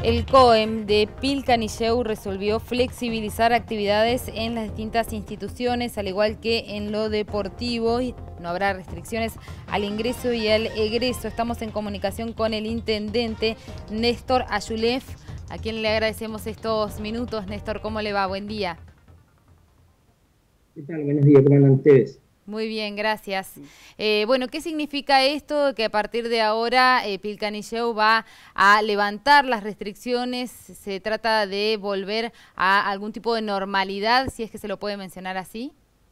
El COEM de Pilcanilleu resolvió flexibilizar actividades en las distintas instituciones, al igual que en lo deportivo. No habrá restricciones al ingreso y al egreso. Estamos en comunicación con el intendente Néstor Ayulef, a quien le agradecemos estos minutos. Néstor, ¿cómo le va? Buen día. ¿Qué tal? Buenos días, ¿cómo andan ustedes? Muy bien, gracias. Bueno, ¿qué significa esto? Que a partir de ahora Pilcanilleu va a levantar las restricciones. ¿Se trata de volver a algún tipo de normalidad, si es que se lo puede mencionar así?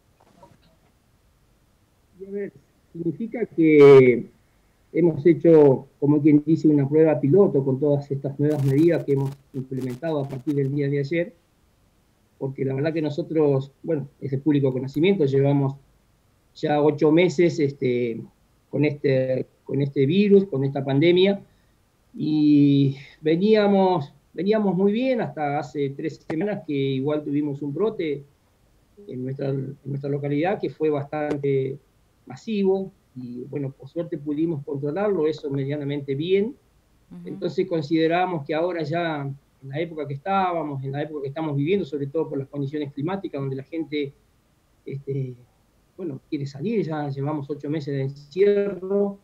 Y a ver, significa que hemos hecho, como quien dice, una prueba piloto con todas estas nuevas medidas que hemos implementado a partir del día de ayer, porque la verdad que nosotros, bueno, es de público conocimiento, llevamos ya 8 meses con este virus, con esta pandemia, y veníamos muy bien hasta hace 3 semanas que igual tuvimos un brote en nuestra localidad que fue bastante masivo y bueno, por suerte pudimos controlarlo, eso medianamente bien. Entonces consideramos que ahora ya en la época que estábamos, en la época que estamos viviendo, sobre todo por las condiciones climáticas, donde la gente bueno, quiere salir, ya llevamos 8 meses de encierro,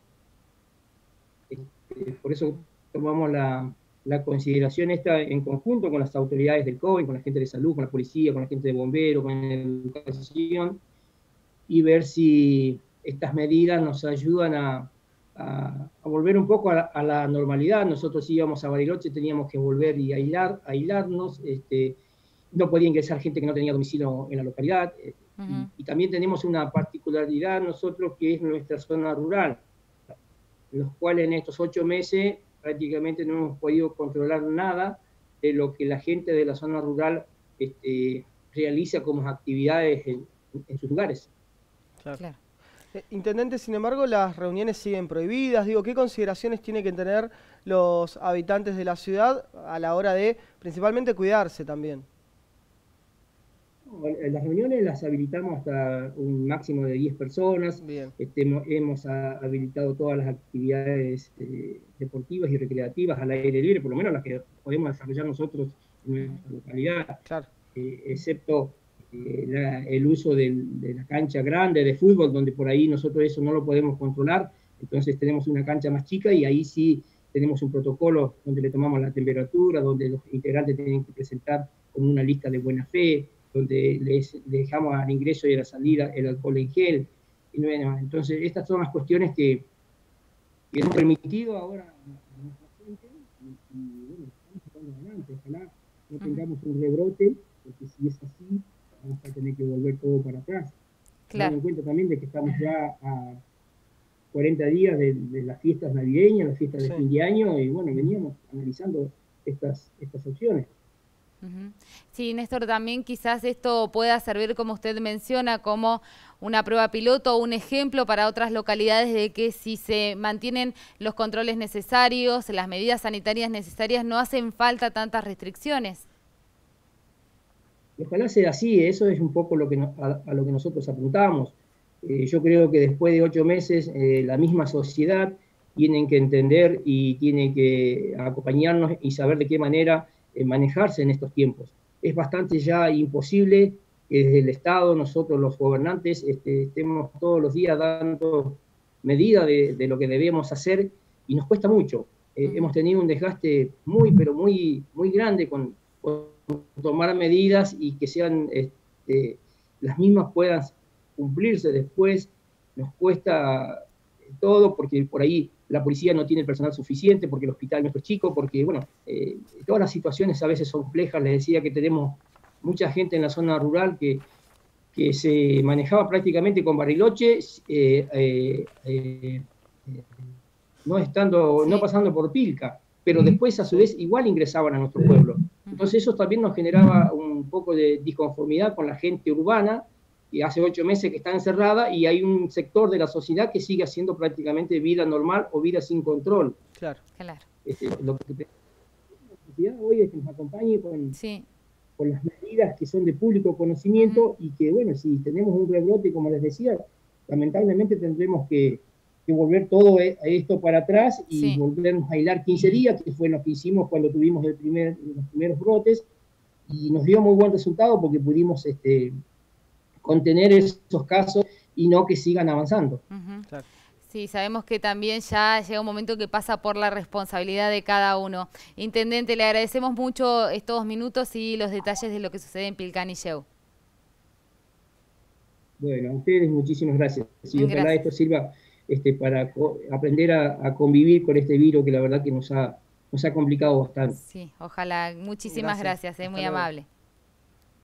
por eso tomamos la consideración esta en conjunto con las autoridades del COVID, con la gente de salud, con la policía, con la gente de bomberos, con la educación, y ver si estas medidas nos ayudan a volver un poco a la normalidad. Nosotros íbamos a Bariloche, teníamos que volver y aislarnos, no podía ingresar gente que no tenía domicilio en la localidad, y también tenemos una particularidad nosotros que es nuestra zona rural, los cuales en estos 8 meses prácticamente no hemos podido controlar nada de lo que la gente de la zona rural realiza como actividades en sus lugares. Claro. Claro. Intendente, sin embargo, las reuniones siguen prohibidas. Digo, ¿qué consideraciones tienen que tener los habitantes de la ciudad a la hora de, principalmente, cuidarse también? Las reuniones las habilitamos hasta un máximo de 10 personas. Bien. Hemos habilitado todas las actividades deportivas y recreativas al aire libre, por lo menos las que podemos desarrollar nosotros en nuestra localidad, Claro. Excepto el uso de la cancha grande de fútbol, donde por ahí nosotros eso no lo podemos controlar. Entonces tenemos una cancha más chica y ahí sí tenemos un protocolo donde le tomamos la temperatura, donde los integrantes tienen que presentar con una lista de buena fe, donde les dejamos al ingreso y a la salida el alcohol en gel. Y bueno, entonces, estas son las cuestiones que hemos permitido ahora a nuestra gente y bueno, estamos sacando adelante. Ojalá no tengamos un rebrote, porque si es así, vamos a tener que volver todo para atrás. Claro. Teniendo en cuenta también de que estamos ya a 40 días de las fiestas navideñas, las fiestas de fin de año, y bueno, veníamos analizando estas opciones. Sí, Néstor, también quizás esto pueda servir, como usted menciona, como una prueba piloto o un ejemplo para otras localidades de que si se mantienen los controles necesarios, las medidas sanitarias necesarias, no hacen falta tantas restricciones. Ojalá sea así, eso es un poco a lo que nosotros apuntamos. Yo creo que después de 8 meses la misma sociedad tiene que entender y tiene que acompañarnos y saber de qué manera manejarse en estos tiempos. Es bastante ya imposible que desde el Estado, nosotros los gobernantes, estemos todos los días dando medidas de lo que debemos hacer y nos cuesta mucho. Hemos tenido un desgaste pero muy grande con tomar medidas y que sean las mismas puedan cumplirse después. Nos cuesta todo porque por ahí la policía no tiene el personal suficiente, porque el hospital nuestro es chico, porque bueno, todas las situaciones a veces son complejas. Les decía que tenemos mucha gente en la zona rural que se manejaba prácticamente con Bariloche, no pasando por Pilca, pero después a su vez igual ingresaban a nuestro pueblo. Entonces eso también nos generaba un poco de disconformidad con la gente urbana, que hace 8 meses que está encerrada, y hay un sector de la sociedad que sigue haciendo prácticamente vida normal o vida sin control. Claro. Lo que la sociedad hoy es que nos acompañe con las medidas que son de público conocimiento y que, bueno, si tenemos un rebrote, como les decía, lamentablemente tendremos que que volver todo esto para atrás y sí. volvernos a aislar 15 días, que fue lo que hicimos cuando tuvimos los primeros brotes, y nos dio muy buen resultado porque pudimos contener esos casos y no que sigan avanzando. Claro. Sí, sabemos que también ya llega un momento que pasa por la responsabilidad de cada uno. Intendente, le agradecemos mucho estos minutos y los detalles de lo que sucede en Pilcanilleu. Bueno, a ustedes muchísimas gracias. Y ojalá Gracias. esto sirva para aprender a convivir con este virus que la verdad que nos ha complicado bastante. Sí, ojalá. Muchísimas gracias, Hasta muy luego. amable.